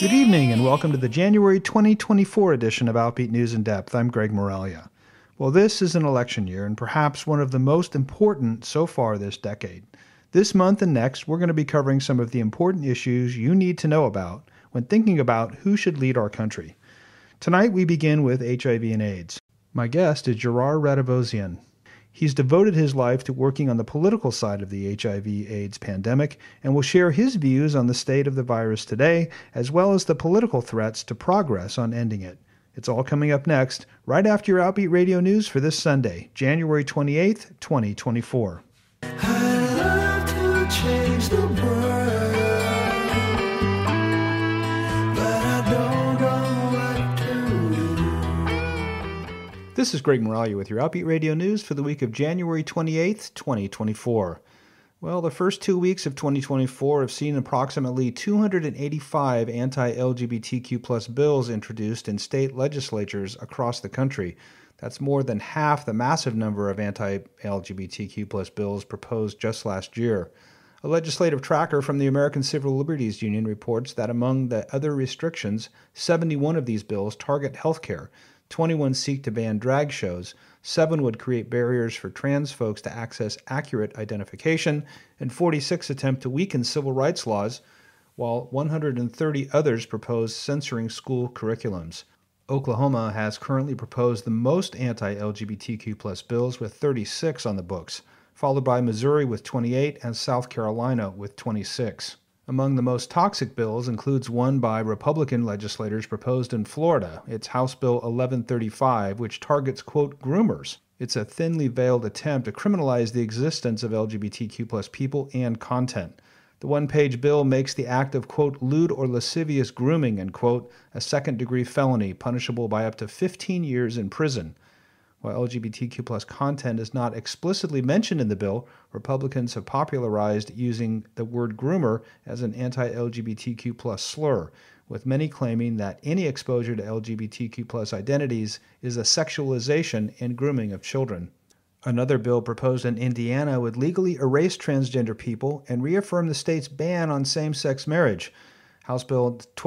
Good evening and welcome to the January 2024 edition of Outbeat News in Depth. I'm Greg Moralia. Well, this is an election year and perhaps one of the most important so far this decade. This month and next, we're going to be covering some of the important issues you need to know about when thinking about who should lead our country. Tonight, we begin with HIV and AIDS. My guest is Gerard Radivosian. He's devoted his life to working on the political side of the HIV/AIDS pandemic and will share his views on the state of the virus today, as well as the political threats to progress on ending it. It's all coming up next, right after your Outbeat Radio News for this Sunday, January 28th, 2024. I love to change the world, but I don't know what to do. This is Greg Moralia with your Outbeat Radio News for the week of January 28th, 2024. Well, the first 2 weeks of 2024 have seen approximately 285 anti-LGBTQ+ bills introduced in state legislatures across the country. That's more than half the massive number of anti-LGBTQ+ bills proposed just last year. A legislative tracker from the American Civil Liberties Union reports that among the other restrictions, 71 of these bills target health care, 21 seek to ban drag shows, 7 would create barriers for trans folks to access accurate identification, and 46 attempt to weaken civil rights laws, while 130 others propose censoring school curriculums. Oklahoma has currently proposed the most anti-LGBTQ+ bills with 36 on the books, followed by Missouri with 28 and South Carolina with 26. Among the most toxic bills includes one by Republican legislators proposed in Florida. It's House Bill 1135, which targets, quote, groomers. It's a thinly veiled attempt to criminalize the existence of LGBTQ+ people and content. The one-page bill makes the act of, quote, lewd or lascivious grooming, end quote, a second-degree felony punishable by up to 15 years in prison. While LGBTQ+ content is not explicitly mentioned in the bill, Republicans have popularized using the word groomer as an anti-LGBTQ+ slur, with many claiming that any exposure to LGBTQ+ identities is a sexualization and grooming of children. Another bill proposed in Indiana would legally erase transgender people and reaffirm the state's ban on same-sex marriage. House Bill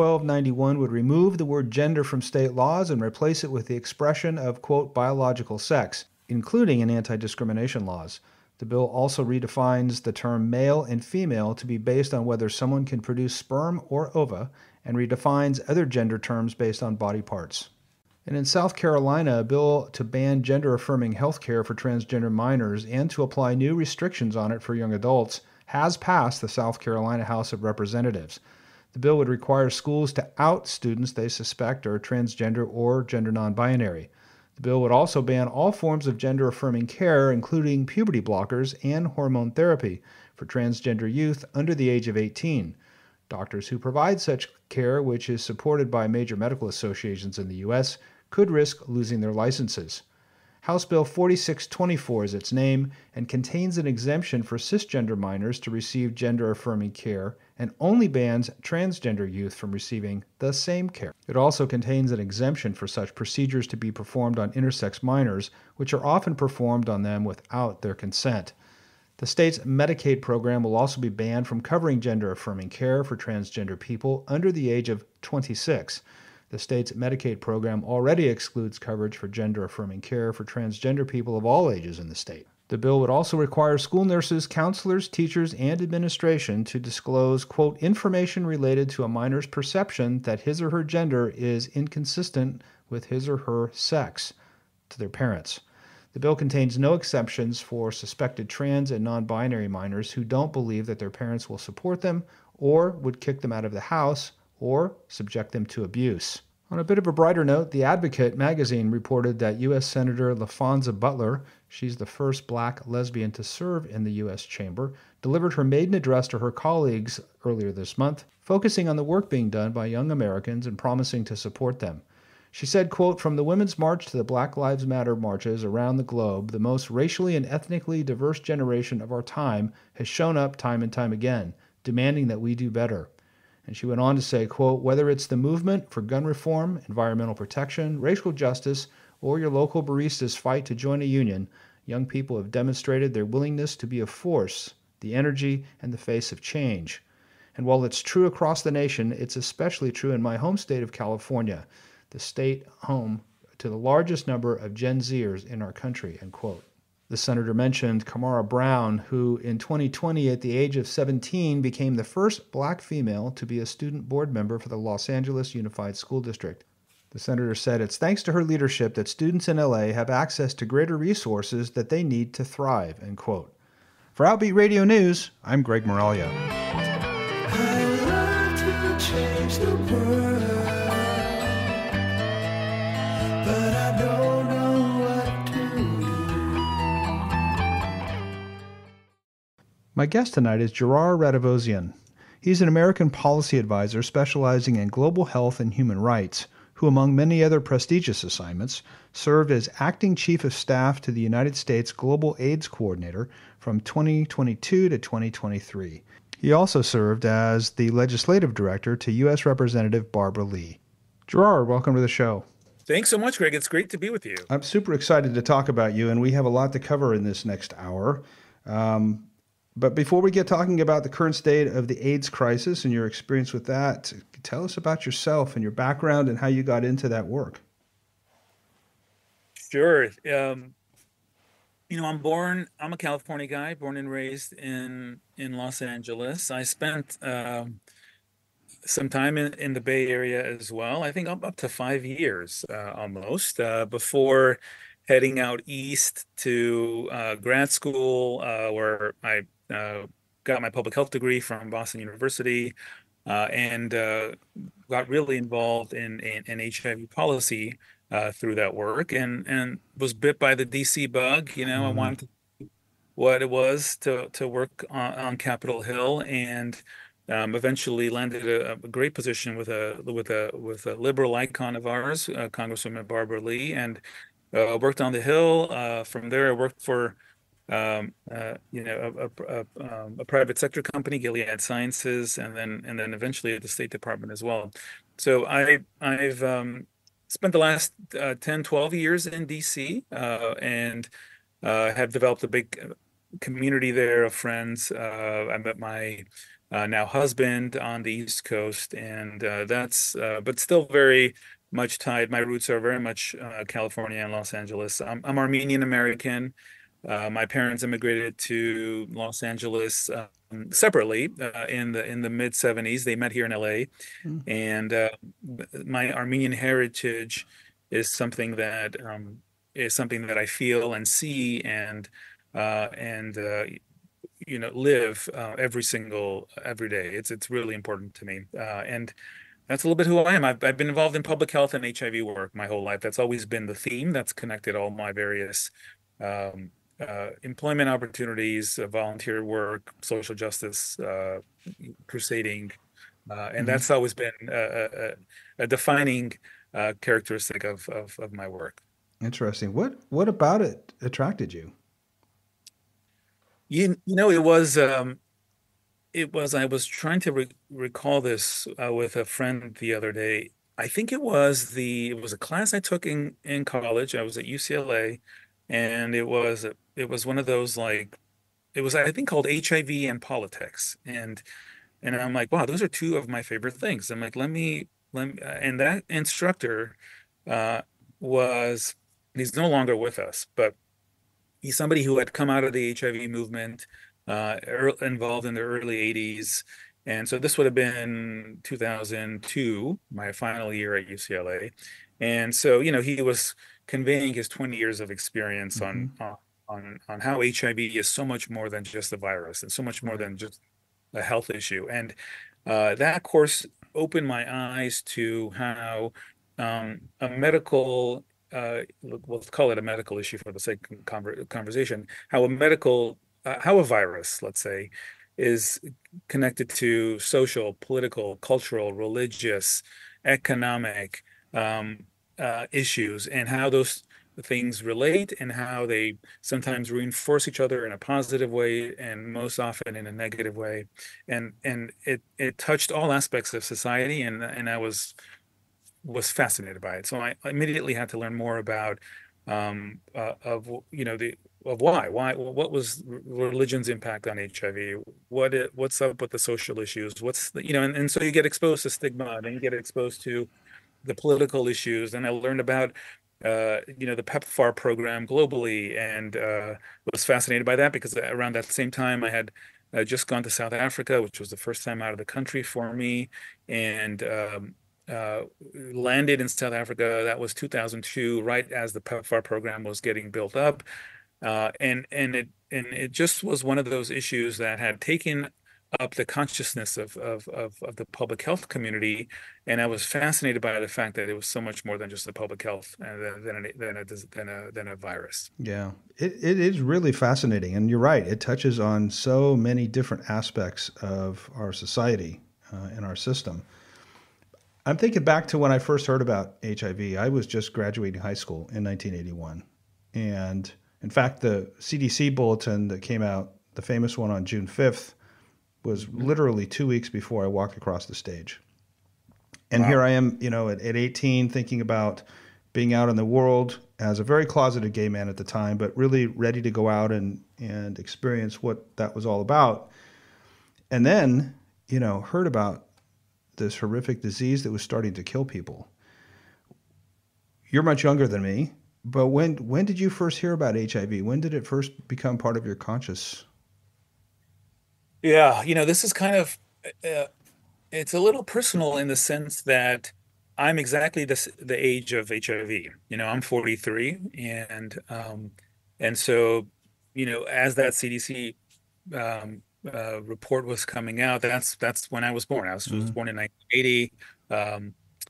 1291 would remove the word gender from state laws and replace it with the expression of, quote, biological sex, including in anti-discrimination laws. The bill also redefines the term male and female to be based on whether someone can produce sperm or ova, and redefines other gender terms based on body parts. And in South Carolina, a bill to ban gender-affirming health care for transgender minors and to apply new restrictions on it for young adults has passed the South Carolina House of Representatives. The bill would require schools to out students they suspect are transgender or gender non-binary. The bill would also ban all forms of gender-affirming care, including puberty blockers and hormone therapy, for transgender youth under the age of 18. Doctors who provide such care, which is supported by major medical associations in the U.S., could risk losing their licenses. House Bill 4624 is its name and contains an exemption for cisgender minors to receive gender-affirming care and only bans transgender youth from receiving the same care. It also contains an exemption for such procedures to be performed on intersex minors, which are often performed on them without their consent. The state's Medicaid program will also be banned from covering gender-affirming care for transgender people under the age of 26. The state's Medicaid program already excludes coverage for gender-affirming care for transgender people of all ages in the state. The bill would also require school nurses, counselors, teachers, and administration to disclose, quote, information related to a minor's perception that his or her gender is inconsistent with his or her sex to their parents. The bill contains no exceptions for suspected trans and non-binary minors who don't believe that their parents will support them or would kick them out of the house or subject them to abuse. On a bit of a brighter note, The Advocate magazine reported that U.S. Senator LaFonza Butler, she's the first black lesbian to serve in the U.S. Chamber, delivered her maiden address to her colleagues earlier this month, focusing on the work being done by young Americans and promising to support them. She said, quote, from the Women's March to the Black Lives Matter marches around the globe, the most racially and ethnically diverse generation of our time has shown up time and time again, demanding that we do better. And she went on to say, quote, whether it's the movement for gun reform, environmental protection, racial justice, or your local barista's fight to join a union, young people have demonstrated their willingness to be a force, the energy, and the face of change. And while it's true across the nation, it's especially true in my home state of California, the state home to the largest number of Gen Zers in our country, end quote. The senator mentioned Kamara Brown, who in 2020, at the age of 17, became the first black female to be a student board member for the Los Angeles Unified School District. The senator said it's thanks to her leadership that students in LA have access to greater resources that they need to thrive, end quote. For Outbeat Radio News, I'm Greg Moralia. I love to change the world, but I don't know what to do. My guest tonight is Gerard Radivosian. He's an American policy advisor specializing in global health and human rights, who, among many other prestigious assignments, served as acting chief of staff to the United States Global AIDS Coordinator from 2022 to 2023. He also served as the legislative director to U.S. Representative Barbara Lee. Gerard, welcome to the show. Thanks so much, Greg. It's great to be with you. I'm super excited to talk about you, and we have a lot to cover in this next hour. But before we get talking about the current state of the AIDS crisis and your experience with that, tell us about yourself and your background and how you got into that work. Sure. I'm a California guy, born and raised in Los Angeles. I spent some time in the Bay Area as well. I think up to 5 years almost before heading out east to grad school, where I got my public health degree from Boston University, and got really involved in HIV policy through that work, and was bit by the DC bug. I wanted to what it was to work on Capitol Hill, and eventually landed a great position with a liberal icon of ours, Congresswoman Barbara Lee, and worked on the Hill. From there, I worked for a private sector company, Gilead Sciences, and then eventually at the State Department as well. So I've spent the last 10, 12 years in DC, and have developed a big community there of friends. I met my now husband on the East Coast, and that's but still very much tied. My roots are very much California and Los Angeles. I'm Armenian American. My parents immigrated to Los Angeles separately in the mid 70s. They met here in LA, and my Armenian heritage is something that I feel and see and live every day. It's really important to me, and that's a little bit who I am. I've been involved in public health and HIV work my whole life. That's always been the theme that's connected all my various employment opportunities, volunteer work, social justice, crusading, and that's always been a defining characteristic of my work. Interesting. What about it attracted you? I was trying to recall this with a friend the other day. I think it was a class I took in college. I was at UCLA, and it was one of those, like, it was, I think, called HIV and politics, and I'm like, wow, those are two of my favorite things. I'm like, let me, and that instructor he's no longer with us, but he's somebody who had come out of the HIV movement, involved in the early 80s. And so this would have been 2002, my final year at UCLA. And so, he was conveying his 20 years of experience on how HIV is so much more than just a virus and so much more than just a health issue. And that course opened my eyes to how a medical, let's call it a medical issue for the sake of conversation, how a virus, let's say, is connected to social, political, cultural, religious, economic issues, and how those things relate, and how they sometimes reinforce each other in a positive way and most often in a negative way. And it touched all aspects of society, and I was fascinated by it. So I immediately had to learn more about of why what was religion's impact on HIV? What's up with the social issues? What's the, and so you get exposed to stigma, and then you get exposed to the political issues. And I learned about the PEPFAR program globally, and was fascinated by that because around that same time I had just gone to South Africa, which was the first time out of the country for me, and uh, landed in South Africa. That was 2002, right as the PEPFAR program was getting built up. And it just was one of those issues that had taken up the consciousness of the public health community, and I was fascinated by the fact that it was so much more than just the public health than a virus. Yeah, it is really fascinating. And you're right, it touches on so many different aspects of our society and our system. I'm thinking back to when I first heard about HIV. I was just graduating high school in 1981. And in fact, the CDC bulletin that came out, the famous one on June 5th, was literally 2 weeks before I walked across the stage. And here Wow. I am, at 18, thinking about being out in the world as a very closeted gay man at the time, but really ready to go out and experience what that was all about. And then, heard about this horrific disease that was starting to kill people. You're much younger than me, but when did you first hear about HIV? When did it first become part of your conscious? Yeah, this is kind of uh, it's a little personal in the sense that I'm exactly the age of HIV. I'm 43, and so as that CDC report was coming out, that's when I was born. I was Mm. born in 1980. Um,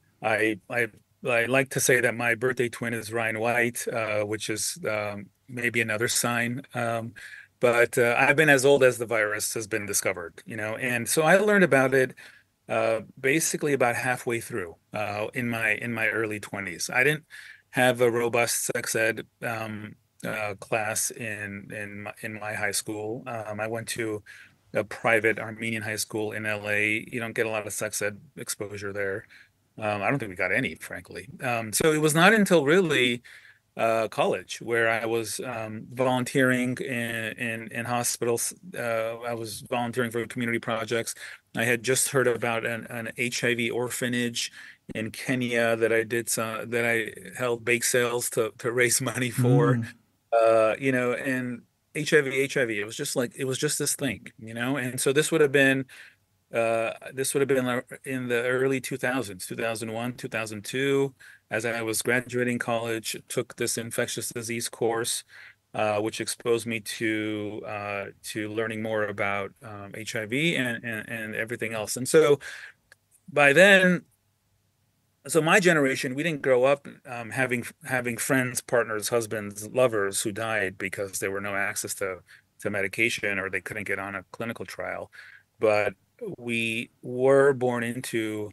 I like to say that my birthday twin is Ryan White, which is maybe another sign. But I've been as old as the virus has been discovered, and so I learned about it basically about halfway through in my early 20s. I didn't have a robust sex ed class in my high school. I went to a private Armenian high school in LA. You don't get a lot of sex ed exposure there. I don't think we got any, frankly. So it was not until really college where I was volunteering in hospitals. I was volunteering for community projects. I had just heard about an HIV orphanage in Kenya that I held bake sales to raise money for. Mm. And HIV. It was just this thing, and so this would have been in the early 2000s, 2001, 2002. As I was graduating college, took this infectious disease course, which exposed me to learning more about HIV and everything else. And so by then, so my generation, we didn't grow up having friends, partners, husbands, lovers who died because there were no access to medication or they couldn't get on a clinical trial. But we were born into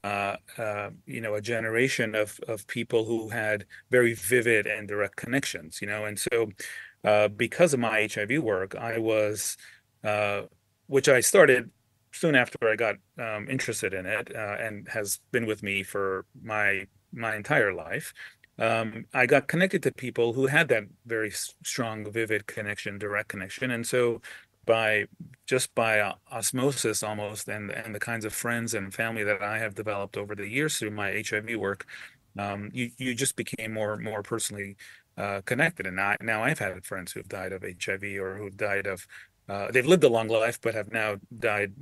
a generation of people who had very vivid and direct connections, and so because of my HIV work, uh, which I started soon after I got interested in it, and has been with me for my entire life. I got connected to people who had that very strong, vivid connection, direct connection, and so by by osmosis almost, and the kinds of friends and family that I have developed over the years through my HIV work, you just became more personally connected. And now I've had friends who've died of HIV or who've died of they've lived a long life, but have now died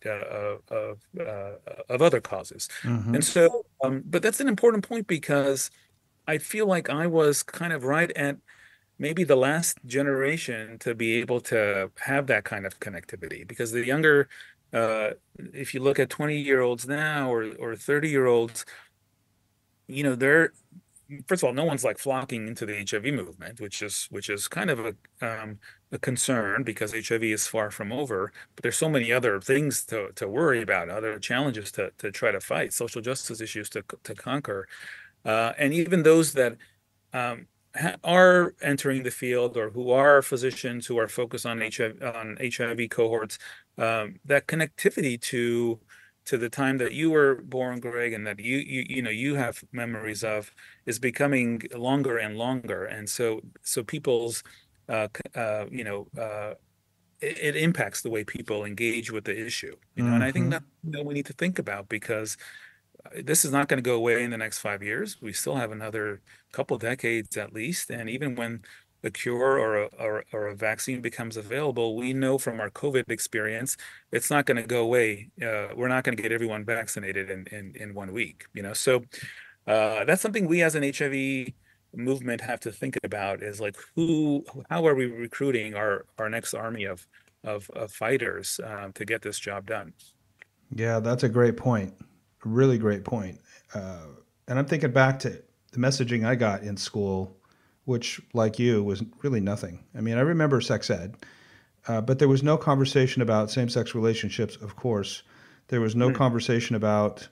of other causes. Hmm. And so, but that's an important point because I feel like I was kind of right at maybe the last generation to be able to have that kind of connectivity because the younger, if you look at 20-year-olds now or 30-year-olds, they're first of all, no one's like flocking into the HIV movement, which is kind of a concern because HIV is far from over. But there's so many other things to worry about, other challenges to try to fight, social justice issues to conquer, and even those that are entering the field or who are physicians who are focused on HIV cohorts, that connectivity to the time that you were born, Greg, and that you have memories of is becoming longer and longer. And so people's you know, it impacts the way people engage with the issue, you know, and I think Hmm. that, you know, we need to think about because this is not going to go away in the next 5 years. We still have another couple decades at least. And even when a cure or a vaccine becomes available, we know from our COVID experience, it's not going to go away. We're not going to get everyone vaccinated in 1 week, you know? So that's something we as an HIV movement have to think about is like how are we recruiting our next army of fighters to get this job done? Yeah, that's a great point. A really great point. Uh, and I'm thinking back to the messaging I got in school, which, like you, was really nothing. I mean, I remember sex ed, but there was no conversation about same sex relationships, of course. There was no Hmm. conversation about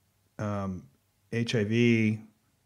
HIV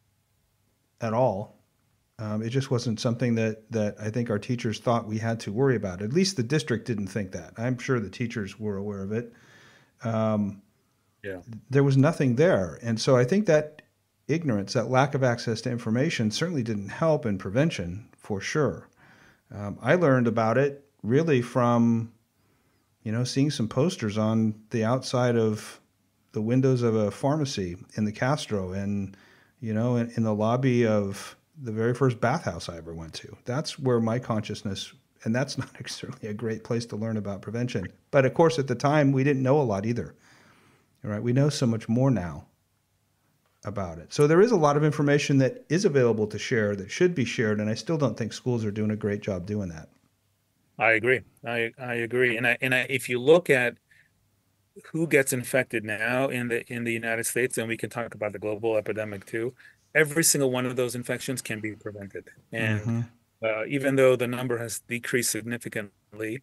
at all. It just wasn't something that I think our teachers thought we had to worry about. At least the district didn't think that. I'm sure the teachers were aware of it. Um, Yeah. there was nothing there. And so I think that ignorance, that lack of access to information, certainly didn't help in prevention for sure. I learned about it really from, seeing some posters on the outside of the windows of a pharmacy in the Castro and, in the lobby of the very first bathhouse I ever went to. That's where my consciousness, and that's not certainly a great place to learn about prevention. But of course, at the time, we didn't know a lot either. All right, we know so much more now about it. So there is a lot of information that is available to share that should be shared, and I still don't think schools are doing a great job doing that. I agree. I agree. If you look at who gets infected now in the United States, and we can talk about the global epidemic too, every single one of those infections can be prevented. And Mm-hmm. even though the number has decreased significantly,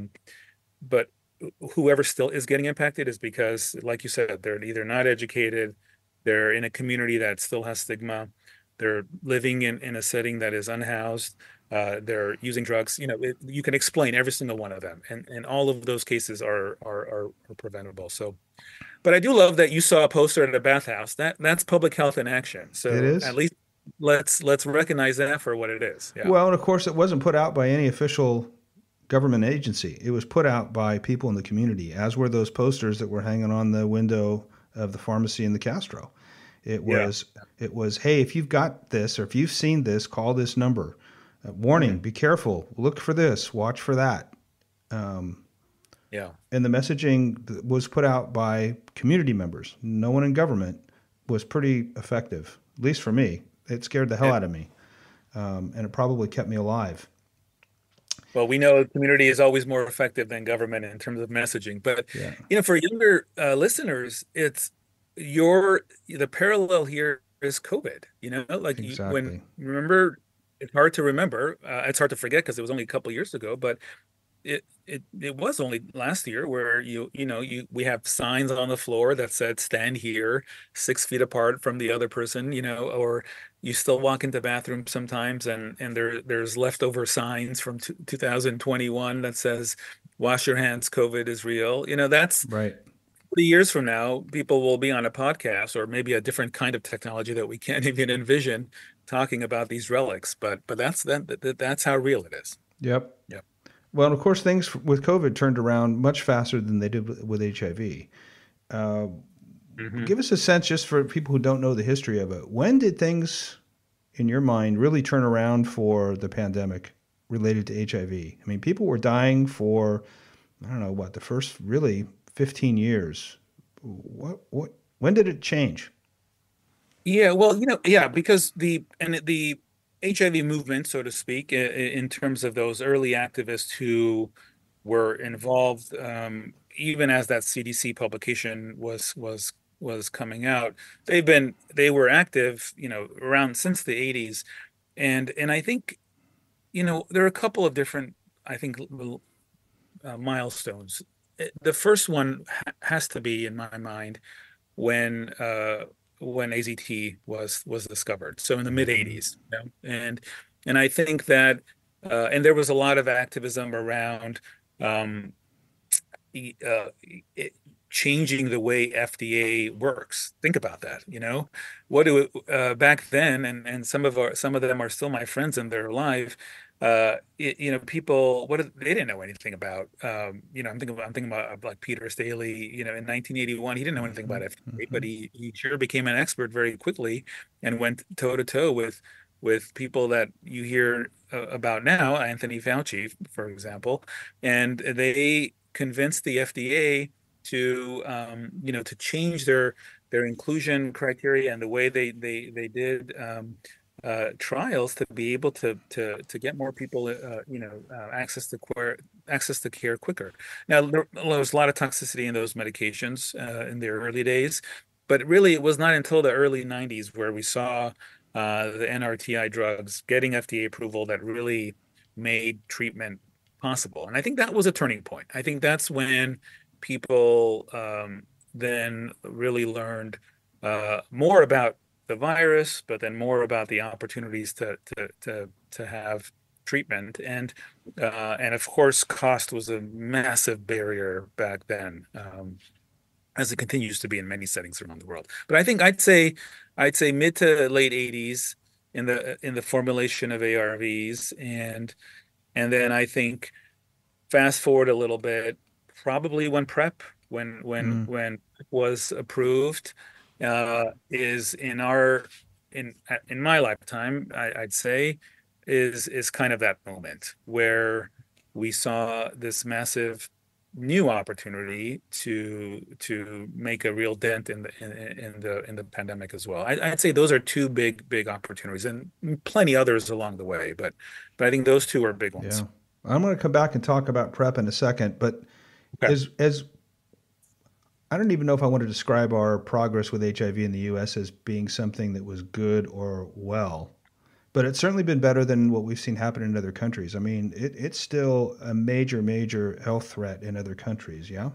but whoever still is getting impacted is because, like you said, they're either not educated, they're in a community that still has stigma, they're living in a setting that is unhoused, they're using drugs. You know, you can explain every single one of them, and all of those cases are preventable. So, but I do love that you saw a poster at a bathhouse. That's public health in action. It So at is. least let's recognize that for what it is. Yeah. Well, and of course, it wasn't put out by any official government agency. It was put out by people in the community, as were those posters that were hanging on the window of the pharmacy in the Castro. It Yeah. was it was, hey, if you've got this or if you've seen this, call this number. Warning: Mm, be careful. Look for this. Watch for that. Um, yeah. and the messaging that was put out by community members. No one in government was pretty effective, at least for me. It scared the hell Yeah. out of me, and it probably kept me alive. Well, we know community is always more effective than government in terms of messaging. But Yeah, you know, for younger listeners, it's the parallel here is COVID. You know, like when exactly. remember, it's hard to remember. It's hard to forget because it was only a couple years ago. But it was only last year where we have signs on the floor that said stand here 6 feet apart from the other person, you know, or you still walk into bathrooms sometimes and there's leftover signs from 2021 that says wash your hands, COVID is real. You know, that's Right. 40 years from now, people will be on a podcast or maybe a different kind of technology that we can't even envision talking about these relics. But that's how real it is. Yep. Yeah. Well, and of course, things with COVID turned around much faster than they did with HIV. Uh, Hmm. give us a sense, just for people who don't know the history of it. When did things, in your mind, really turn around for the pandemic related to HIV? I mean, people were dying for, I don't know, what, the first really 15 years. When did it change? Yeah, well, yeah, because the HIV movement, so to speak, in terms of those early activists who were involved, even as that CDC publication was coming out, they were active, around since the 80s, and I think, there are a couple of different, I think, milestones. The first one has to be, in my mind, when when AZT was discovered. So in the mid Hmm. 80s, and I think that and there was a lot of activism around um, it, changing the way FDA works. Think about that. What do back then, and some of them are still my friends and they're alive. people, they didn't know anything about. I'm thinking about like Peter Staley. In 1981, he didn't know anything Hmm. about FDA, but Hmm. he sure became an expert very quickly and went toe to toe with people that you hear about now, Anthony Fauci, for example, and they convinced the FDA to change their inclusion criteria and the way they did trials to be able to get more people access to care quicker. Now there was a lot of toxicity in those medications in their early days, but really it was not until the early 90s where we saw the NRTI drugs getting FDA approval that really made treatment possible. And I think that was a turning point. I think that's when people then really learned more about the virus, but then more about the opportunities to have treatment. And of course, cost was a massive barrier back then, as it continues to be in many settings around the world. But I think I'd say mid to late 80s in the formulation of ARVs, and then I think fast forward a little bit, probably when PrEP, Mm. when PrEP was approved, is in my lifetime, I'd say, is kind of that moment where we saw this massive new opportunity to make a real dent in the pandemic as well. I'd say those are two big opportunities, and plenty others along the way, but I think those two are big ones. Yeah. I'm going to come back and talk about prep in a second, but Okay. as I don't even know if I want to describe our progress with HIV in the US as being something that was good or well, but it's certainly been better than what we've seen happen in other countries. I mean, it's still a major, major health threat in other countries. Yeah.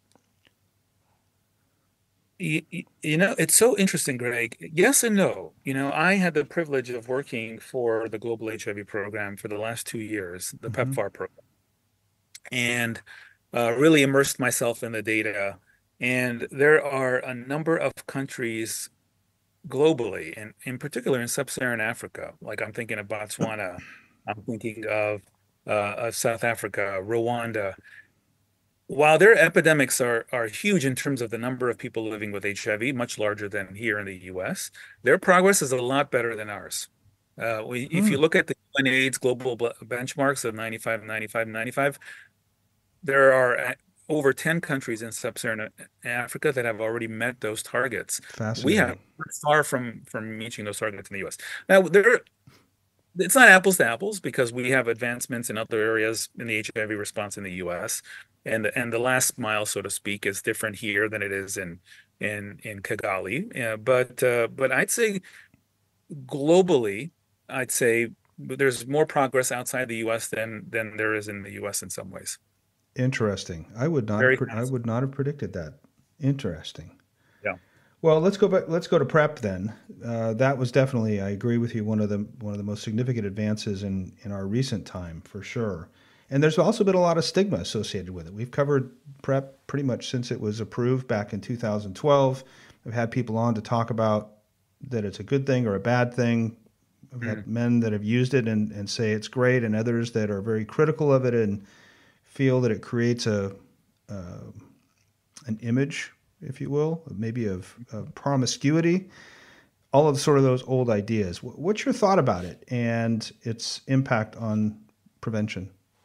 It's so interesting, Greg. Yes and no. I had the privilege of working for the Global HIV Program for the last 2 years, the Hmm. PEPFAR program, and really immersed myself in the data. And there are a number of countries globally, and in particular in sub-Saharan Africa. Like I'm thinking of Botswana, I'm thinking of South Africa, Rwanda. While their epidemics are huge in terms of the number of people living with HIV, much larger than here in the US, their progress is a lot better than ours. If Hmm. you look at the UNAIDS global benchmarks of 95, 95, 95, there are over 10 countries in sub-Saharan Africa that have already met those targets. Fascinating. We're far from reaching those targets in the US. Now, it's not apples to apples because we have advancements in other areas in the HIV response in the US, and the last mile, so to speak, is different here than it is in Kigali. But I'd say globally, I'd say there's more progress outside the US than there is in the US in some ways. Interesting. Very I fast. would not have predicted that. Interesting. Yeah. Well, let's go back. Let's go to prep then. That was definitely, I agree with you, one of the most significant advances in our recent time for sure. And there's also been a lot of stigma associated with it. We've covered prep pretty much since it was approved back in 2012. I've had people on to talk about that it's a good thing or a bad thing. I've Mm. had men that have used it and say it's great, and others that are very critical of it and feel that it creates uh, an image, if you will, maybe of promiscuity, all of sort of those old ideas. What's your thought about it and its impact on prevention?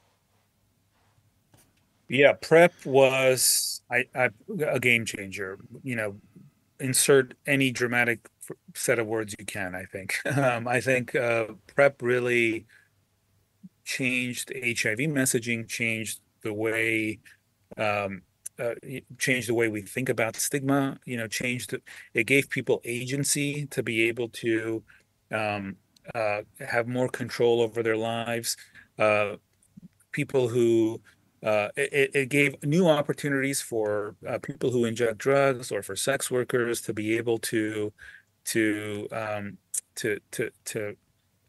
Yeah, prep was a game changer. Insert any dramatic set of words you can, I think. I think prep really changed HIV messaging, um, changed the way we think about stigma. It gave people agency to be able to um, have more control over their lives. People who it gave new opportunities for people who inject drugs or for sex workers to be able to to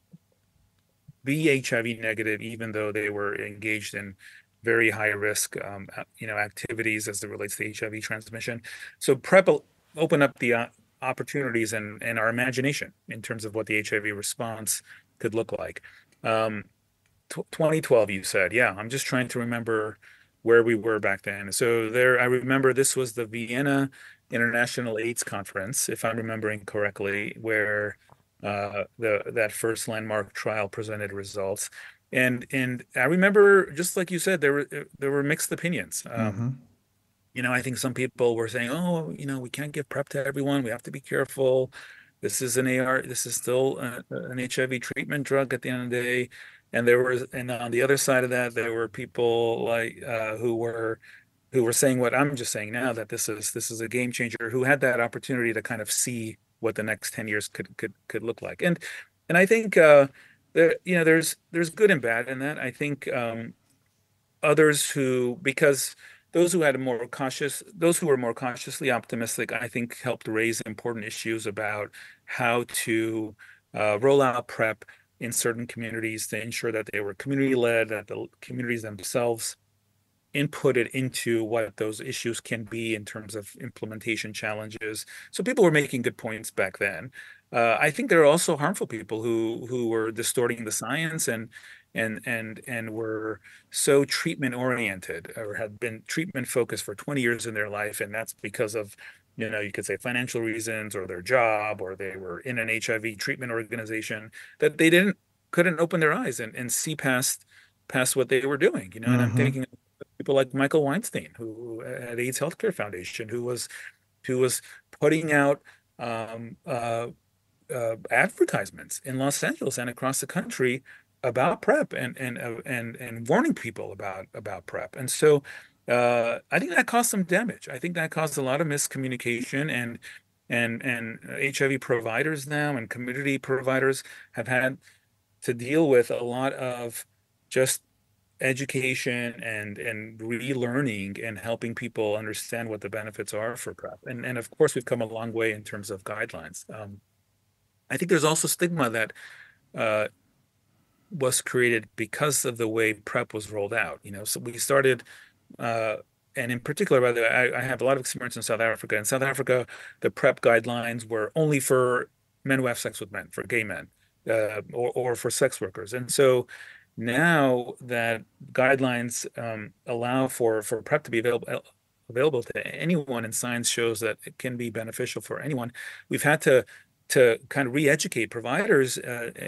be HIV negative, even though they were engaged in very high risk, activities as it relates to HIV transmission. So PrEP opened up the opportunities and our imagination in terms of what the HIV response could look like. Um, 2012, you said. Yeah, I'm just trying to remember where we were back then. So there, I remember this was the Vienna International AIDS Conference, if I'm remembering correctly, where the that first landmark trial presented results. And I remember, just like you said, there were mixed opinions. Mm-hmm. I think some people were saying, "Oh, we can't give PrEP to everyone. We have to be careful. This is an AR. This is still an HIV treatment drug at the end of the day." And on the other side of that, there were people like who were saying what I'm just saying now, that this is a game changer, who had that opportunity to kind of see what the next 10 years could look like. And I think there's good and bad in that. I think others who because those who were more cautiously optimistic, I think helped raise important issues about how to roll out PrEP in certain communities to ensure that they were community led, that the communities themselves inputted into what those issues can be in terms of implementation challenges. So people were making good points back then. I think there are also harmful people who were distorting the science and were so treatment oriented, or had been treatment focused for 20 years in their life, and that's because of you could say financial reasons, or their job, or they were in an HIV treatment organization, that they didn't couldn't open their eyes and see past what they were doing. And I'm Mm-hmm. thinking of people like Michael Weinstein, who at AIDS Healthcare Foundation, who was putting out um, uh, advertisements in Los Angeles and across the country about PrEP, and warning people about PrEP. And so I think that caused some damage. I think that caused a lot of miscommunication, and HIV providers now and community providers have had to deal with a lot of just education and relearning and helping people understand what the benefits are for PrEP. And of course, we've come a long way in terms of guidelines. I think there's also stigma that uh, was created because of the way PrEP was rolled out. So we started, uh, and in particular, by the way, I have a lot of experience in South Africa. In South Africa, the PrEP guidelines were only for men who have sex with men, for gay men, or for sex workers. And so now that guidelines allow for PrEP to be available to anyone, and science shows that it can be beneficial for anyone, we've had to kind of re-educate providers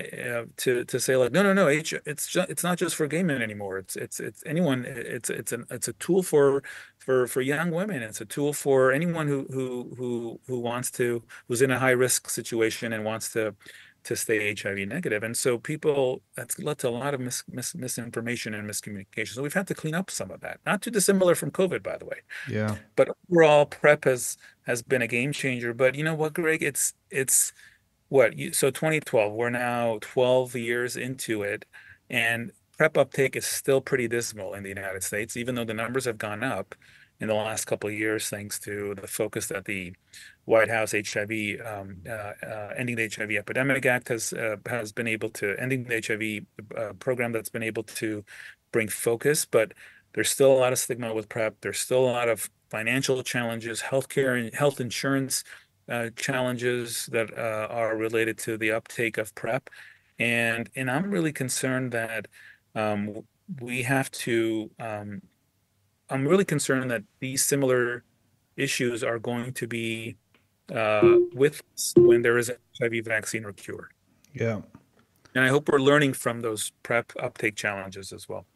to say, like, no, it's not just for gay men anymore. It's anyone. It's a tool for young women. It's a tool for anyone who wants to, who's in a high risk situation and wants to stay HIV negative. And so that's led to a lot of misinformation and miscommunication. So we've had to clean up some of that. Not too dissimilar from COVID, by the way. Yeah. But overall, PrEP has been a game changer. But you know what, Greg? It's what you, so 2012. We're now 12 years into it, and PrEP uptake is still pretty dismal in the United States, even though the numbers have gone up in the last couple of years, thanks to the focus that the White House HIV Ending the HIV Epidemic Act has been able to, ending the HIV program that's been able to bring focus. But there's still a lot of stigma with PrEP. There's still a lot of financial challenges, healthcare and health insurance challenges that are related to the uptake of PrEP. And I'm really concerned that um, we have to. I'm really concerned that these similar issues are going to be with us when there is an HIV vaccine or cure. Yeah. And I hope we're learning from those PrEP uptake challenges as well.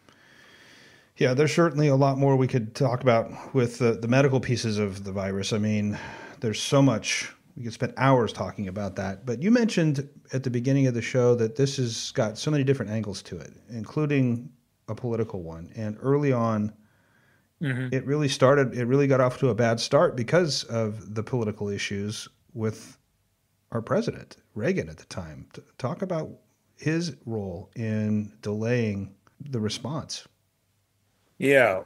Yeah, there's certainly a lot more we could talk about with the medical pieces of the virus. I mean, there's so much. We could spend hours talking about that. But you mentioned at the beginning of the show that this has got so many different angles to it, including a political one. And early on, Hmm. it really got off to a bad start because of the political issues with our president, Reagan at the time. Talk about his role in delaying the response. Yeah.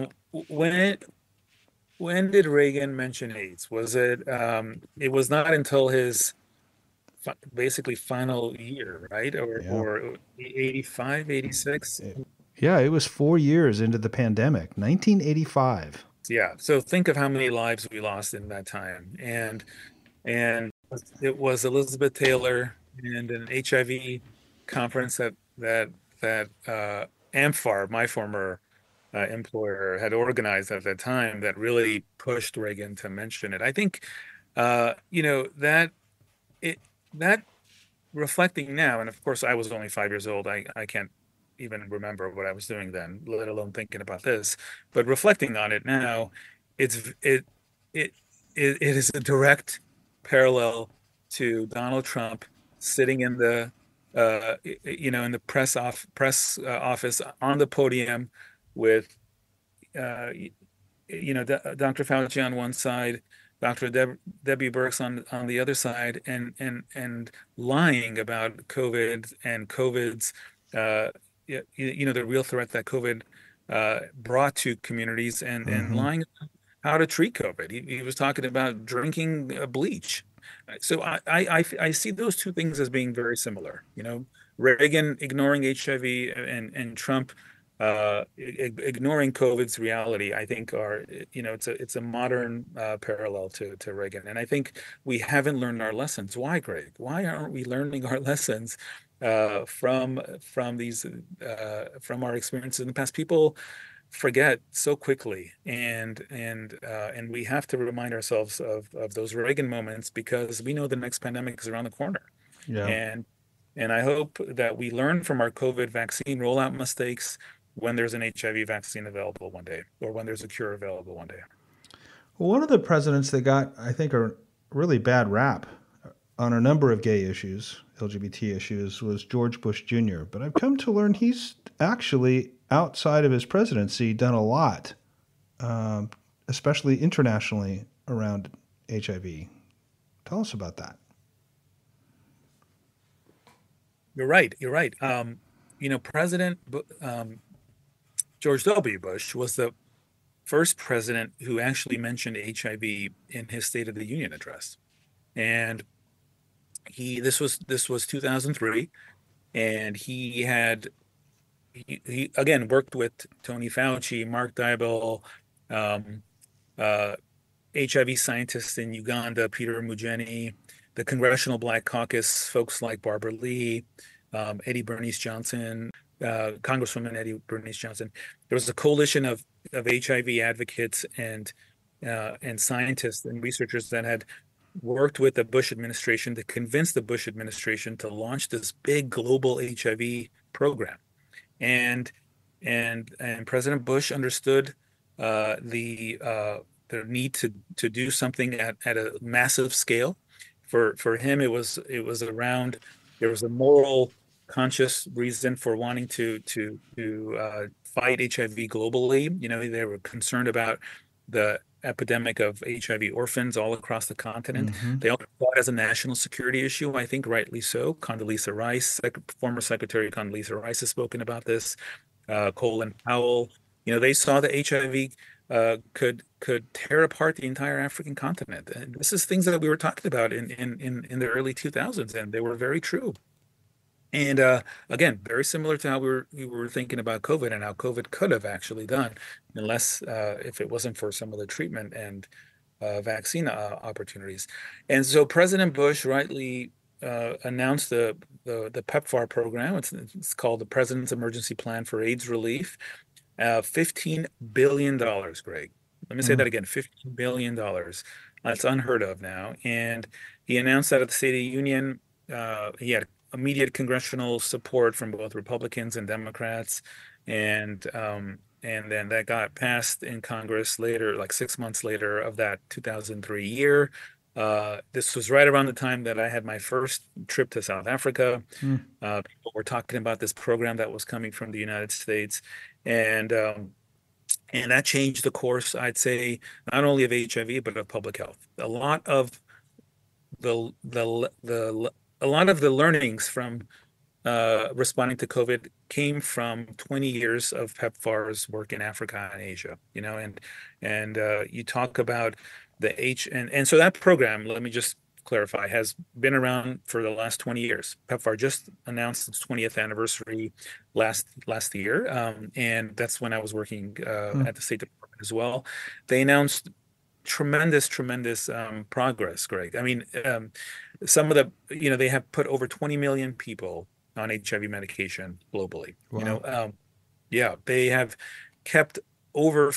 When did Reagan mention AIDS? It was not until his basically final year, right? Or Yeah. or 85, 86. Yeah, it was 4 years into the pandemic, 1985. Yeah. So think of how many lives we lost in that time. And it was Elizabeth Taylor and an HIV conference that that AmFAR, my former employer, had organized at the time that really pushed Reagan to mention it. I think, that it that reflecting now, and of course I was only 5 years old. I can't even remember what I was doing then, let alone thinking about this. But reflecting on it now, it's it it is a direct parallel to Donald Trump sitting in the in the press office on the podium with uh, Dr. Fauci on one side, Debbie Birx on the other side, and lying about COVID and COVID's, the real threat that COVID brought to communities, and Hmm. lying about how to treat COVID. He was talking about drinking bleach. So I see those two things as being very similar. Reagan ignoring HIV, and Trump ignoring COVID's reality, I think it's a modern parallel to Reagan. And I think we haven't learned our lessons. Why, Greg? Why aren't we learning our lessons from our experiences in the past? People forget so quickly, and we have to remind ourselves of those Reagan moments, because we know the next pandemic is around the corner. Yeah. And I hope that we learn from our COVID vaccine rollout mistakes when there's an HIV vaccine available one day, or when there's a cure available one day. Well, one of the presidents that got, I think, a really bad rap on a number of gay issues, LGBT issues, was George Bush Jr. But I've come to learn he's actually, outside of his presidency, done a lot, um, especially internationally around HIV. Tell us about that. You're right. You're right. President George W. Bush was the first president who actually mentioned HIV in his State of the Union address. And this was 2003, and he again worked with Tony Fauci, Mark Dybul, um, uh, HIV scientists in Uganda, Peter Mugeni, the Congressional Black Caucus, folks like Barbara Lee, Eddie Bernice Johnson, Congresswoman Eddie Bernice Johnson. There was a coalition of HIV advocates and scientists and researchers that had worked with the Bush administration to convince the Bush administration to launch this big global HIV program. And and President Bush understood the need to do something at a massive scale. For him, it was around, there was a moral conscious reason for wanting to fight HIV globally. They were concerned about the epidemic of HIV orphans all across the continent. Hmm. They also saw it as a national security issue, I think rightly so. Former Secretary Condoleezza Rice has spoken about this. Colin Powell, they saw that HIV could tear apart the entire African continent. And this is things that we were talking about in the early 2000s, and they were very true. And again, very similar to how we were thinking about COVID, and how COVID could have actually done, unless if it wasn't for some of the treatment and vaccine opportunities. And so President Bush rightly announced the PEPFAR program. It's called the President's Emergency Plan for AIDS Relief. $15 billion, Greg. Let me say that again, $15 billion. That's unheard of now. And he announced that at the State of the Union. He had immediate congressional support from both Republicans and Democrats. And then that got passed in Congress later, like 6 months later of that 2003 year. This was right around the time that I had my first trip to South Africa. Mm. People were talking about this program that was coming from the United States, and and that changed the course, I'd say, not only of HIV but of public health. A lot of the learnings from responding to COVID came from 20 years of PEPFAR's work in Africa and Asia. And you talk about the H and so that program, let me just clarify, has been around for the last 20 years. PEPFAR just announced its 20th anniversary last year, and that's when I was working Mm. at the State Department as well. They announced tremendous progress, Greg. I mean, some of the, they have put over 20 million people on HIV medication globally. Wow. Yeah, they have kept over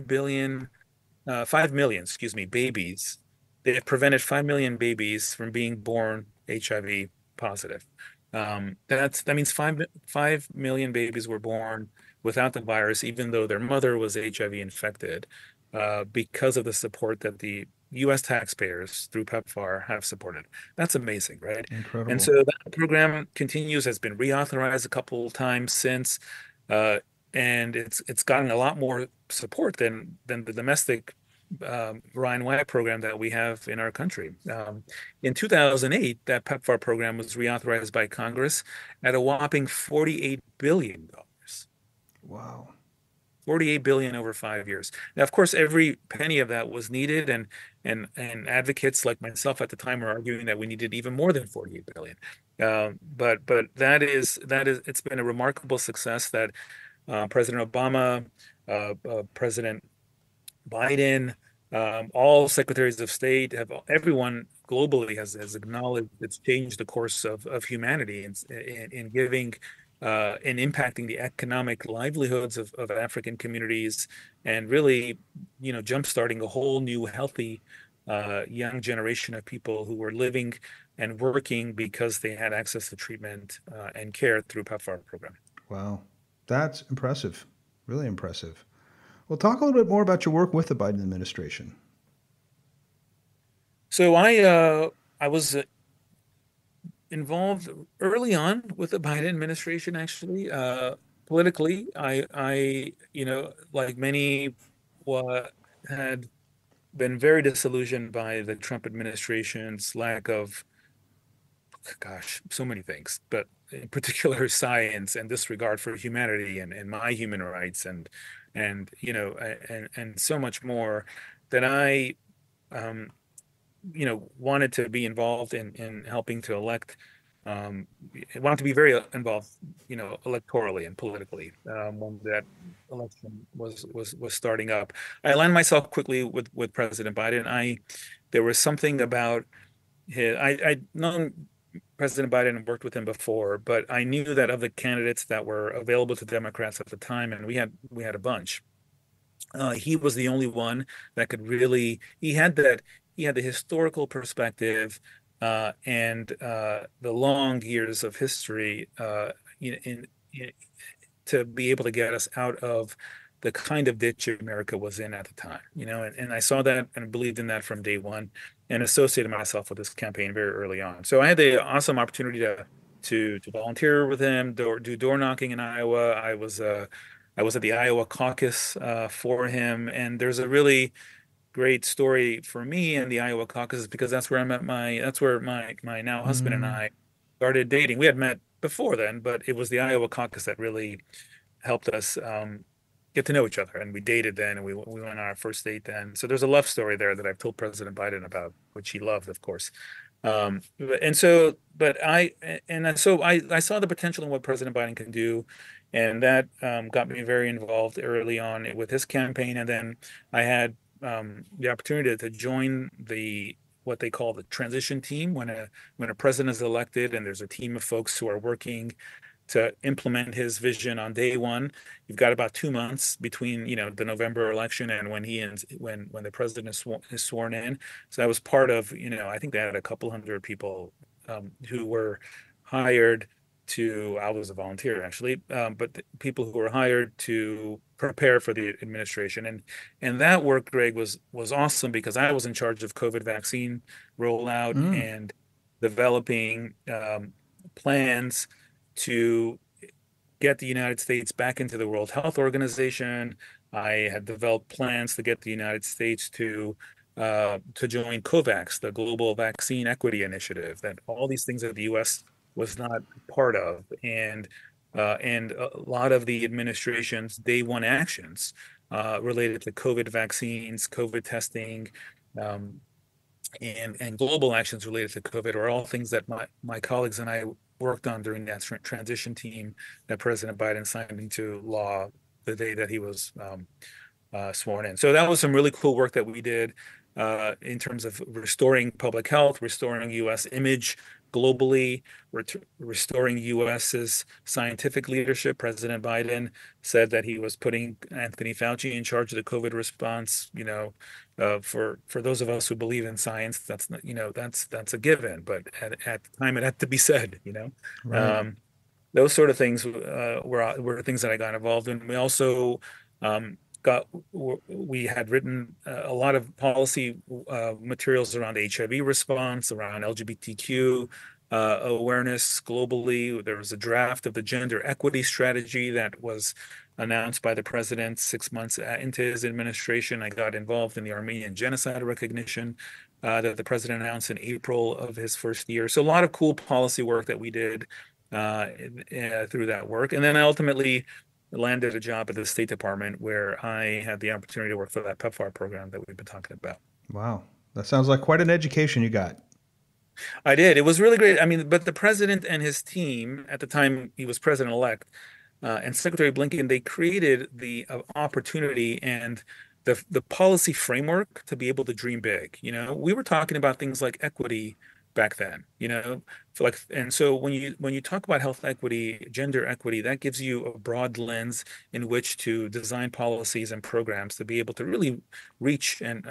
5 million, excuse me, babies. They have prevented 5 million babies from being born HIV positive. That means 5 million babies were born without the virus, even though their mother was HIV infected, because of the support that the U.S. taxpayers through PEPFAR have supported. That's amazing, right? And Incredible. so that program continues, has been reauthorized a couple times since, uh, and it's gotten a lot more support than the domestic Ryan White program that we have in our country. In 2008, that PEPFAR program was reauthorized by Congress at a whopping $48 billion. Wow. 48 billion over 5 years. Now, of course, every penny of that was needed, and advocates like myself at the time were arguing that we needed even more than 48 billion. But that is it's been a remarkable success that President Obama, President Biden, all secretaries of state have everyone globally has acknowledged it's changed the course of humanity in giving and impacting the economic livelihoods of African communities, and really, jumpstarting a whole new healthy young generation of people who were living and working because they had access to treatment and care through PEPFAR program. Wow. That's impressive. Really impressive. Well, talk a little bit more about your work with the Biden administration. So I was involved early on with the Biden administration, actually. Politically, like many, what had been very disillusioned by the Trump administration's lack of, gosh, so many things, but in particular science and disregard for humanity and my human rights and so much more, that I um, wanted to be involved in helping to elect, um, wanted to be very involved, electorally and politically, when that election was starting up. I aligned myself quickly with President Biden. There was something about I'd known President Biden and worked with him before, but I knew that of the candidates that were available to Democrats at the time, and we had a bunch. He was the only one that could really. He had the historical perspective, and the long years of history, in to be able to get us out of the kind of ditch America was in at the time. And I saw that and believed in that from day one, and associated myself with this campaign very early on. So I had the awesome opportunity to volunteer with him, do door knocking in Iowa. I was at the Iowa caucus for him, and there's a really great story for me in the Iowa caucus, because that's where my now husband and Mm, I started dating. We had met before then, but it was the Iowa caucus that really helped us get to know each other, and we dated then, and we went on our first date then. So there's a love story there that I've told President Biden about, which he loved, of course. And so, but I saw the potential in what President Biden can do, and that got me very involved early on with his campaign. And then I had the opportunity to join what they call the transition team when a president is elected, and there's a team of folks who are working to implement his vision on day one. You've got about 2 months between, the November election and when the president is sworn in. So that was part of, I think they had a couple hundred people who were hired to. I was a volunteer actually, but people who were hired to prepare for the administration, and that work, Greg, was awesome, because I was in charge of COVID vaccine rollout mm, and developing plans to get the United States back into the World Health Organization. I had developed plans to get the United States to join COVAX, the Global Vaccine Equity Initiative, that all these things that the U.S. was not part of, and a lot of the administration's day one actions related to COVID vaccines, COVID testing, um, and global actions related to COVID are all things that my colleagues and I worked on during that transition team that President Biden signed into law the day that he was sworn in. So that was some really cool work that we did in terms of restoring public health, restoring U.S. image globally, restoring U.S.'s scientific leadership. President Biden said that he was putting Anthony Fauci in charge of the COVID response. For those of us who believe in science, that's not, that's a given. But at the time, it had to be said. Right. Um, those sort of things were things that I got involved in. We also got we had written a lot of policy materials around HIV response, around LGBTQ awareness globally. There was a draft of the gender equity strategy that was announced by the president 6 months into his administration. I got involved in the Armenian genocide recognition that the president announced in April of his first year. So a lot of cool policy work that we did through that work. And then I ultimately landed a job at the State Department where I had the opportunity to work for that PEPFAR program that we've been talking about. Wow. That sounds like quite an education you got. I did. It was really great. I mean, but the president and his team at the time he was president-elect and Secretary Blinken, they created the opportunity and the policy framework to be able to dream big. We were talking about things like equity back then, and so when you talk about health equity, gender equity, that gives you a broad lens in which to design policies and programs to be able to really reach and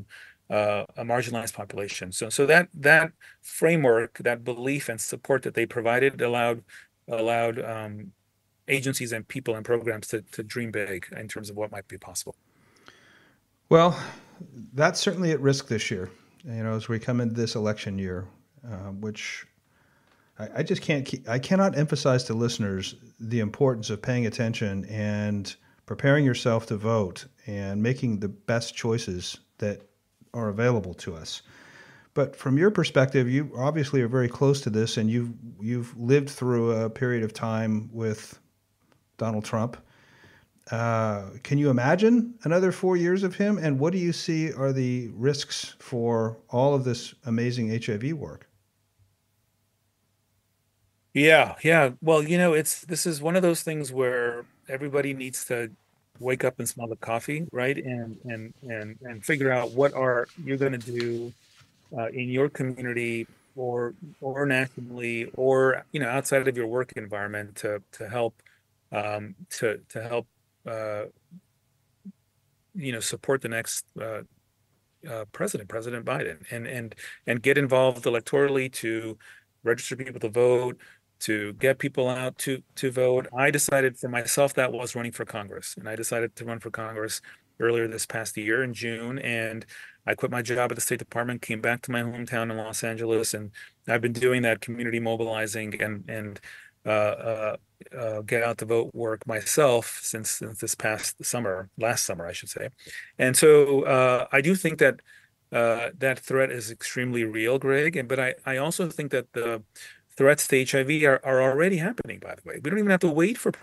a marginalized population. So that framework, that belief and support that they provided allowed agencies and people and programs to dream big in terms of what might be possible. Well, that's certainly at risk this year, as we come into this election year, which I just I cannot emphasize to listeners the importance of paying attention and preparing yourself to vote and making the best choices that are available to us. But from your perspective, you obviously are very close to this, and you've lived through a period of time with Donald Trump. Can you imagine another 4 years of him? And what do you see are the risks for all of this amazing HIV work? Yeah. Well, this is one of those things where everybody needs to wake up and smell the coffee, right? And figure out what are you're going to do in your community or nationally or outside of your work environment to help to help support the next President Biden, and get involved electorally to register people to vote, to get people out to vote. I decided for myself that was running for Congress, and I decided to run for Congress earlier this past year in June, and I quit my job at the State Department, came back to my hometown in Los Angeles, and I've been doing that community mobilizing and get out the vote work myself since this past summer, last summer, I should say. And so I do think that that threat is extremely real, Greg. But I also think that the threats to HIV are already happening, by the way. We don't even have to wait for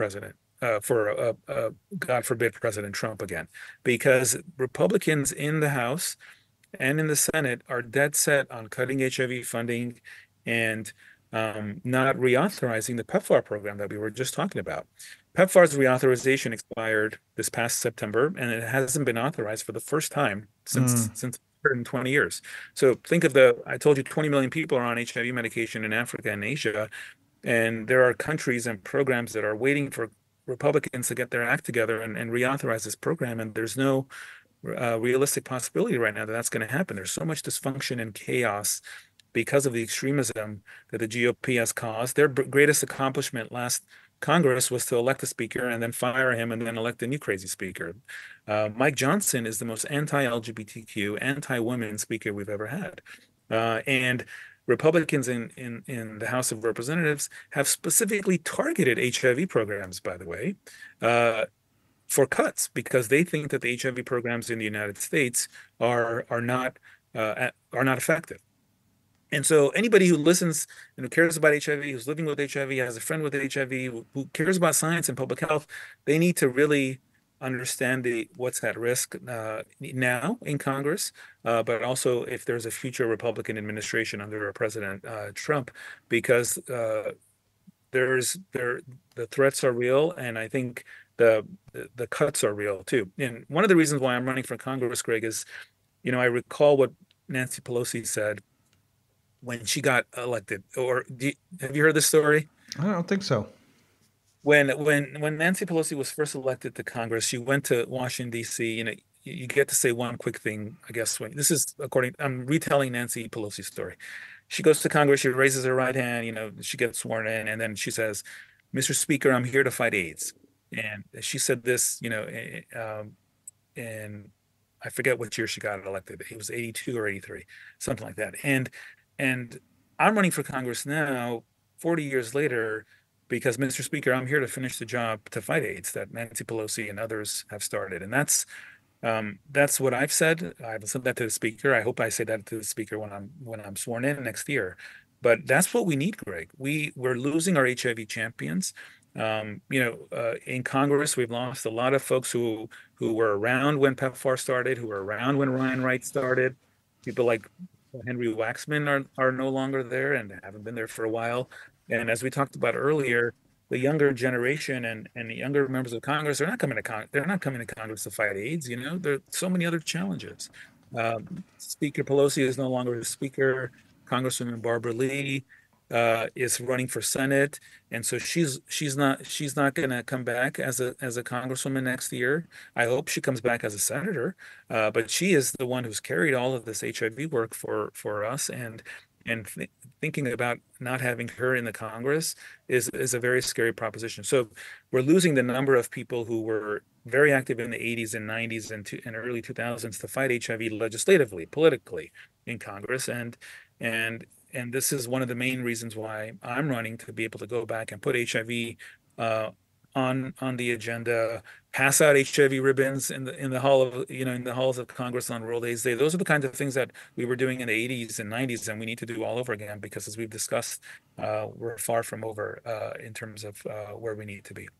God forbid, President Trump again, because Republicans in the House and in the Senate are dead set on cutting HIV funding and not reauthorizing the PEPFAR program that we were just talking about. PEPFAR's reauthorization expired this past September, and it hasn't been authorized for the first time since 120 years. So think of I told you 20 million people are on HIV medication in Africa and Asia, and there are countries and programs that are waiting for Republicans to get their act together and reauthorize this program, and there's no realistic possibility right now that that's going to happen. There's so much dysfunction and chaos because of the extremism that the GOP has caused. Their greatest accomplishment last Congress was to elect a speaker and then fire him and then elect a new crazy speaker. Mike Johnson is the most anti-LGBTQ, anti-women speaker we've ever had. And Republicans in the House of Representatives have specifically targeted HIV programs, by the way, for cuts because they think that the HIV programs in the United States are not effective. And so anybody who listens and who cares about HIV, who's living with HIV, has a friend with HIV, who cares about science and public health, they need to really understand what's at risk now in Congress, but also if there's a future Republican administration under President Trump, because the threats are real, and I think the cuts are real too. And one of the reasons why I'm running for Congress, Greg, is I recall what Nancy Pelosi said when she got elected. Or have you heard this story? I don't think so. When Nancy Pelosi was first elected to Congress, she went to Washington D.C. You get to say one quick thing, I guess. When this is according, I'm retelling Nancy Pelosi's story. She goes to Congress, she raises her right hand, she gets sworn in, and then she says, "Mr. Speaker, I'm here to fight AIDS." And she said this, and I forget what year she got elected. It was 82 or 83, something like that. And I'm running for Congress now, 40 years later, because Mr. Speaker, I'm here to finish the job to fight AIDS that Nancy Pelosi and others have started. And that's what I've said. I've said that to the speaker. I hope I say that to the speaker when I'm sworn in next year. But that's what we need, Greg. We're losing our HIV champions. In Congress, we've lost a lot of folks who were around when PEPFAR started, who were around when Ryan Wright started. People like Henry Waxman are no longer there and haven't been there for a while. And as we talked about earlier, the younger generation and the younger members of Congress are not coming to they're not coming to Congress to fight AIDS. There are so many other challenges. Speaker Pelosi is no longer the speaker. Congresswoman Barbara Lee is running for Senate, and so she's not going to come back as a congresswoman next year. I hope she comes back as a senator, but she is the one who's carried all of this HIV work for us, and thinking about not having her in the Congress is a very scary proposition. So we're losing the number of people who were very active in the 80s and 90s and early 2000s to fight HIV legislatively, politically in Congress, and this is one of the main reasons why I'm running, to be able to go back and put HIV on the agenda, pass out HIV ribbons in the hall of in the halls of Congress on World AIDS Day. Those are the kinds of things that we were doing in the 80s and 90s, and we need to do all over again, because as we've discussed, we're far from over in terms of where we need to be.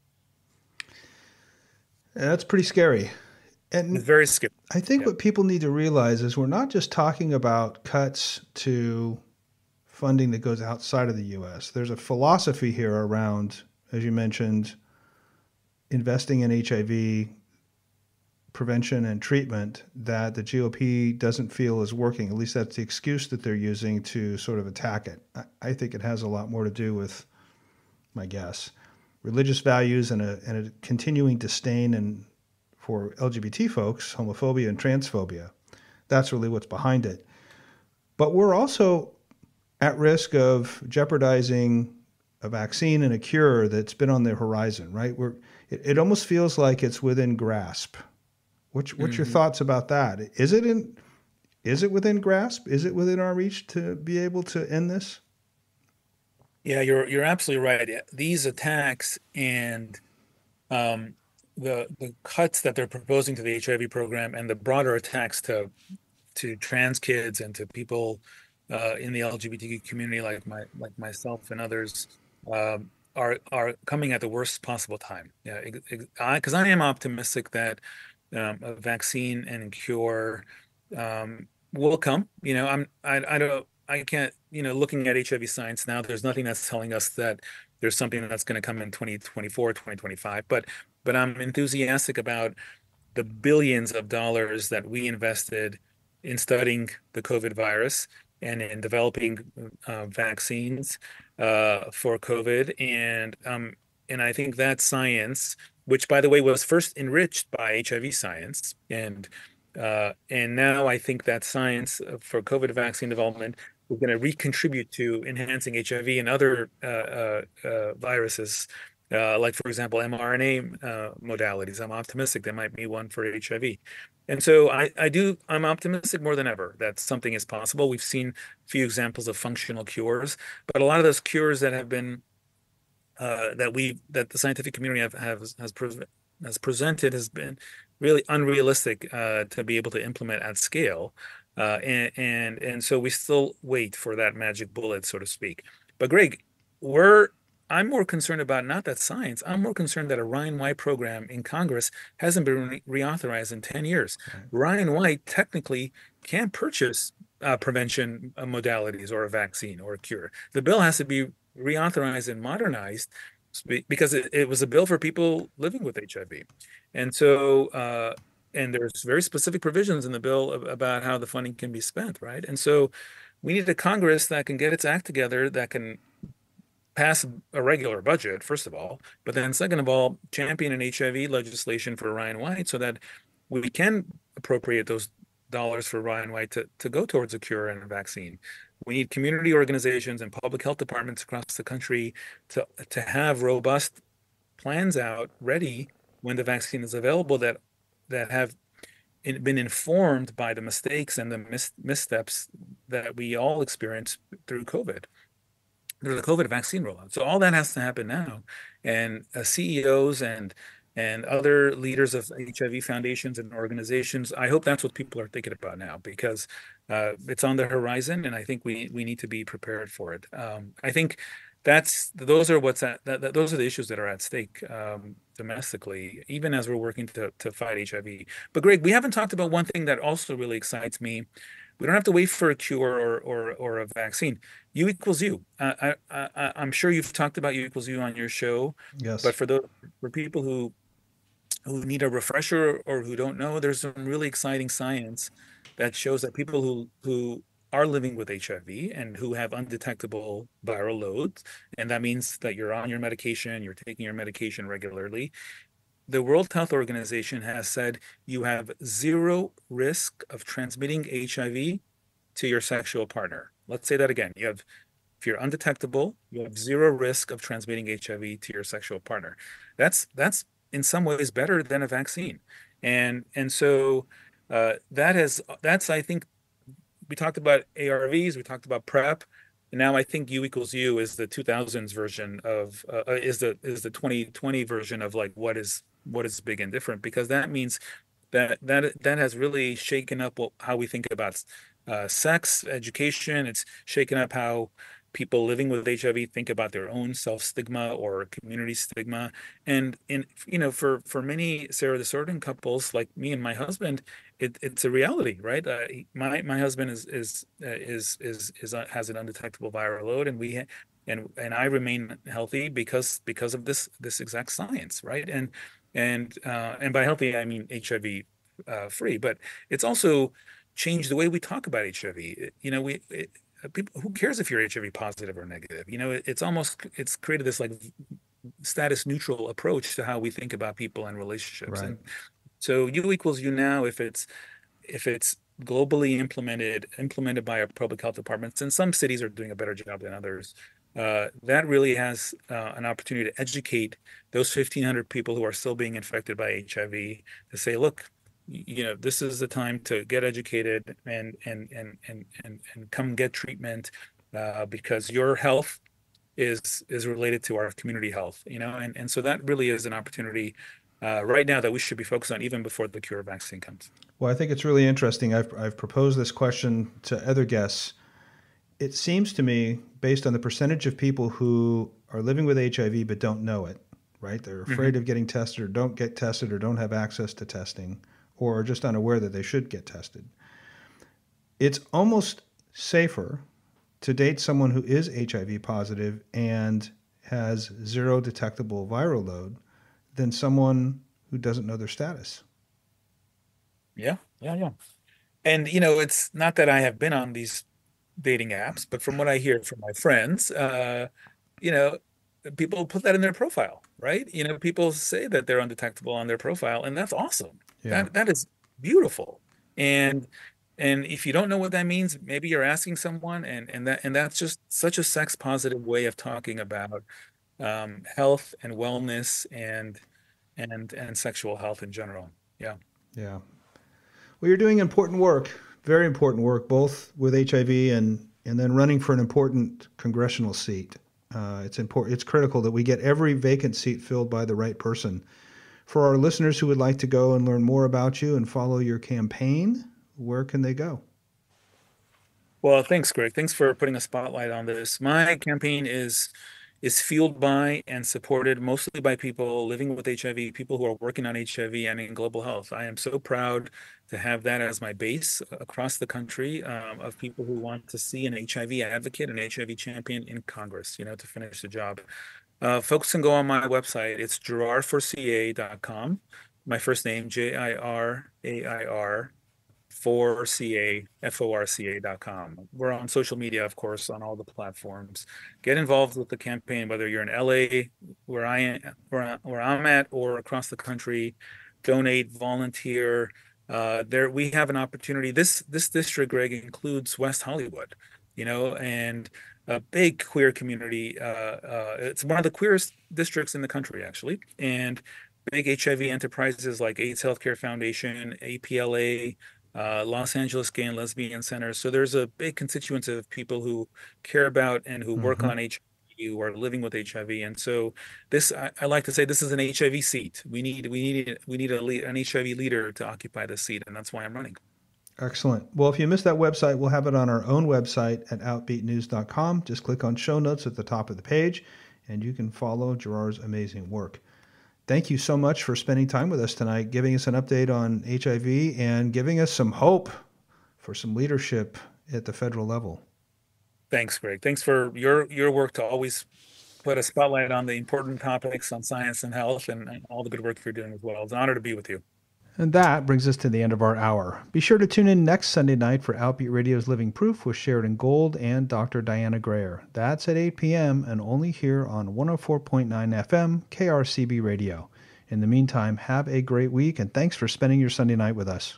And that's pretty scary. And It's very scary. I think Yeah. what people need to realize is we're not just talking about cuts to funding that goes outside of the U.S. There's a philosophy here around, as you mentioned, investing in HIV prevention and treatment that the GOP doesn't feel is working. At least that's the excuse that they're using to sort of attack it. I think it has a lot more to do with, my guess, religious values and a continuing disdain for LGBT folks, homophobia and transphobia. That's really what's behind it. But we're also at risk of jeopardizing a vaccine and a cure that's been on the horizon, right? It almost feels like it's within grasp. What's your thoughts about that? Is it within grasp? Is it within our reach to be able to end this? Yeah, you're absolutely right. These attacks and the cuts that they're proposing to the HIV program, and the broader attacks to trans kids and to people in the LGBTQ community, like myself and others, are coming at the worst possible time. Yeah, because I am optimistic that a vaccine and cure will come. I can't, looking at HIV science now, there's nothing that's telling us that there's something that's going to come in 2024, 2025. But I'm enthusiastic about the billions of dollars that we invested in studying the COVID virus and in developing vaccines for COVID. And I think that science, which by the way was first enriched by HIV science, and now I think that science for COVID vaccine development is going to recontribute to enhancing HIV and other viruses, like, for example, mRNA modalities. I'm optimistic there might be one for HIV. And so I'm optimistic more than ever that something is possible. We've seen a few examples of functional cures, but a lot of those cures that have been that the scientific community has presented has been really unrealistic to be able to implement at scale, and so we still wait for that magic bullet, so to speak. But Greg, I'm more concerned about not that science. I'm more concerned that a Ryan White program in Congress hasn't been reauthorized in 10 years. Ryan White technically can't purchase prevention modalities or a vaccine or a cure. The bill has to be reauthorized and modernized because it was a bill for people living with HIV. And so, and there's very specific provisions in the bill about how the funding can be spent, right? And so we need a Congress that can get its act together, that can pass a regular budget, first of all, but then second of all, champion an HIV legislation for Ryan White so that we can appropriate those dollars for Ryan White to go towards a cure and a vaccine. We need community organizations and public health departments across the country to have robust plans out ready when the vaccine is available that have been informed by the mistakes and the missteps that we all experienced through COVID, through the COVID vaccine rollout. So all that has to happen now, and CEOs and other leaders of HIV foundations and organizations, I hope that's what people are thinking about now because it's on the horizon, and I think we need to be prepared for it. I think those are those are the issues that are at stake domestically, even as we're working to fight HIV. But Greg, we haven't talked about one thing that also really excites me. We don't have to wait for a cure or a vaccine. U equals U. I'm sure you've talked about U equals U on your show, but Yes. for people who need a refresher or who don't know, there's some really exciting science that shows that people who are living with HIV and who have undetectable viral loads, and that means that you're on your medication, you're taking your medication regularly. The World Health Organization has said you have zero risk of transmitting HIV to your sexual partner. Let's say that again. If you're undetectable, you have zero risk of transmitting HIV to your sexual partner. That's in some ways better than a vaccine. And so that's I think we talked about ARVs, we talked about PrEP, and now I think U equals U is the 2000s version of is the 2020 version of like what is big and different, because that means that has really shaken up how we think about sex education. It's shaken up how people living with HIV think about their own self stigma or community stigma. And for many Sarah Disordin couples like me and my husband, it's a reality, right? My husband has an undetectable viral load, and and I remain healthy because of this exact science, right? And by healthy I mean HIV free, but it's also changed the way we talk about HIV. People, who cares if you're HIV positive or negative? It's created this like status neutral approach to how we think about people and relationships. Right. And so U equals U now, if it's globally implemented by our public health departments, and some cities are doing a better job than others. That really has an opportunity to educate those 1,500 people who are still being infected by HIV to say, look, this is the time to get educated and come get treatment because your health is related to our community health, and so that really is an opportunity right now that we should be focused on even before the cure vaccine comes. Well, I think it's really interesting. I've proposed this question to other guests. It seems to me, based on the percentage of people who are living with HIV but don't know it, right? They're afraid Hmm. of getting tested or don't get tested or don't have access to testing or are just unaware that they should get tested. It's almost safer to date someone who is HIV positive and has zero detectable viral load than someone who doesn't know their status. Yeah, yeah, yeah. And it's not that I have been on these dating apps, but from what I hear from my friends, you know, people put that in their profile, right? People say that they're undetectable on their profile, and that's awesome. Yeah. That is beautiful. And and if you don't know what that means, maybe you're asking someone, and that's just such a sex positive way of talking about health and wellness and sexual health in general. Yeah. Yeah. Well, you're doing important work, very important work, both with HIV and then running for an important congressional seat. It's important. It's critical that we get every vacant seat filled by the right person. For our listeners who would like to go and learn more about you and follow your campaign, where can they go? Well, thanks, Greg. Thanks for putting a spotlight on this. My campaign is fueled by and supported mostly by people living with HIV, people who are working on HIV and in global health. I am so proud to have that as my base across the country of people who want to see an HIV advocate, an HIV champion in Congress, to finish the job. Folks can go on my website. It's girardforca.com. My first name, JIRAIR forca.com. We're on social media, of course, on all the platforms. Get involved with the campaign, whether you're in LA, where I'm at, or across the country. Donate, volunteer. There we have an opportunity. This district, Greg, includes West Hollywood, and a big queer community. It's one of the queerest districts in the country, actually, and big HIV enterprises like AIDS Healthcare Foundation, APLA, Los Angeles Gay and Lesbian Centers. So there's a big constituency of people who care about and who work on HIV, who are living with HIV. And so I like to say, this is an HIV seat. We need an HIV leader to occupy this seat, and that's why I'm running. Excellent. Well, if you missed that website, we'll have it on our own website at outbeatnews.com. Just click on show notes at the top of the page, and you can follow Gerard's amazing work. Thank you so much for spending time with us tonight, giving us an update on HIV and giving us some hope for some leadership at the federal level. Thanks, Greg. Thanks for your work to always put a spotlight on the important topics on science and health and all the good work you're doing as well. It's an honor to be with you. And that brings us to the end of our hour. Be sure to tune in next Sunday night for Outbeat Radio's Living Proof with Sheridan Gold and Dr. Diana Greer. That's at 8 p.m. and only here on 104.9 FM KRCB Radio. In the meantime, have a great week, and thanks for spending your Sunday night with us.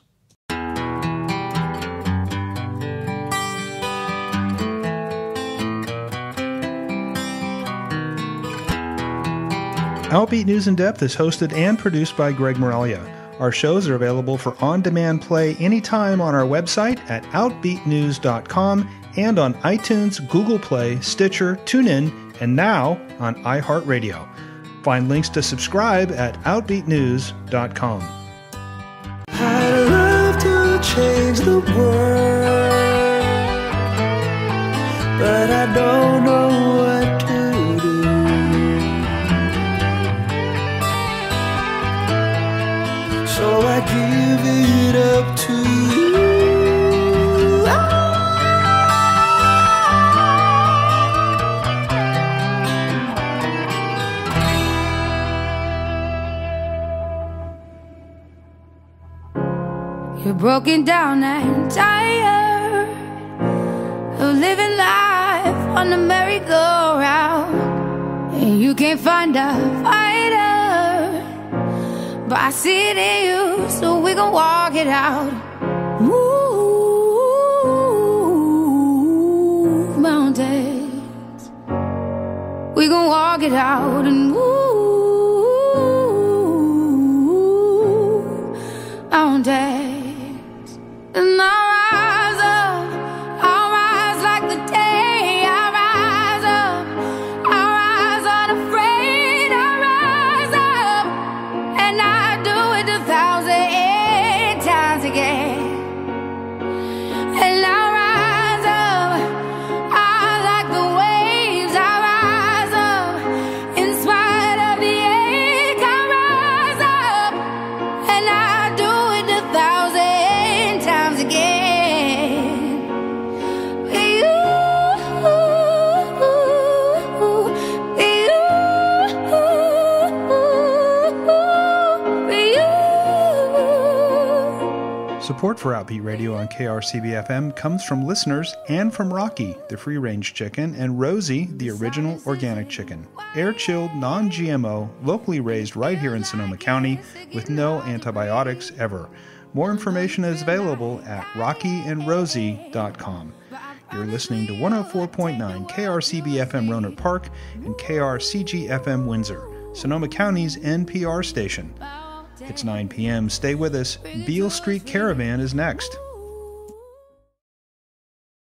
Outbeat News in Depth is hosted and produced by Greg Moralia. Our shows are available for on-demand play anytime on our website at outbeatnews.com and on iTunes, Google Play, Stitcher, TuneIn, and now on iHeartRadio. Find links to subscribe at outbeatnews.com. I'd love to change the world, but I don't know what to do. So I give it up to you. You're broken down and tired of living life on the merry-go-round, and you can't find a fighter, but I see it in you, so we gon' walk it out. Move mountains, we gon' walk it out and move mountains. And I'll rise like the day. I'll rise up, I'll rise unafraid. I'll rise up, and I do it 1,000 times again. And I'll rise up, I like the waves. I'll rise up, in spite of the ache. I'll rise up, and I do it 1,000 times again. Support for Outbeat Radio on KRCB-FM comes from listeners and from Rocky, the free-range chicken, and Rosie, the original organic chicken. Air-chilled, non-GMO, locally raised right here in Sonoma County with no antibiotics ever. More information is available at rockyandrosie.com. You're listening to 104.9 KRCB-FM Rohnert Park and KRCG-FM Windsor, Sonoma County's NPR station. It's 9 p.m. Stay with us. Beale Street Caravan is next.